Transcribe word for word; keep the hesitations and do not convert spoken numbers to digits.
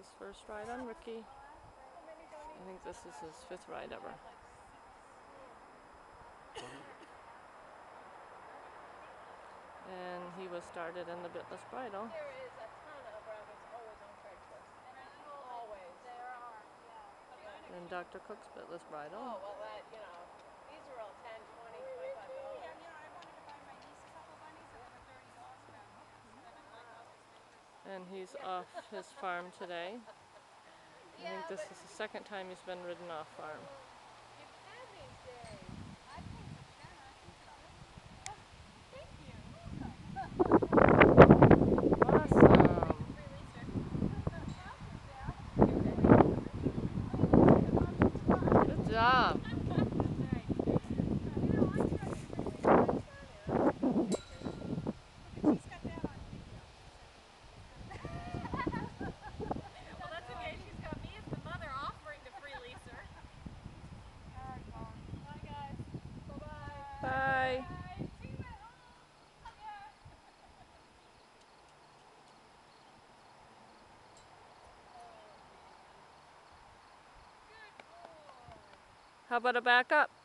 his first ride on Ricky. I think this is his fifth ride ever. And he was started in the Bitless bridle. There is a ton of rabbits always on Craigslist. Always. There are, yeah. And Doctor Cook's Bitless bridle. Oh, well that, you know, these are all ten, twenty, twenty-five dollars. Yeah, you know, I wanted to buy my niece a couple bunnies and there were thirty dogs around here. And he's off his farm today. I think this is the second time he's been ridden off farm. Good job. Bye. How about a backup?